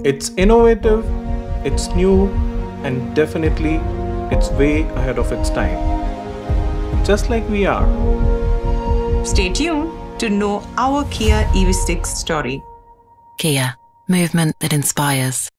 It's innovative, it's new, and definitely it's way ahead of its time. Just like we are. Stay tuned to know our Kia EV6 story. Kia, movement that inspires.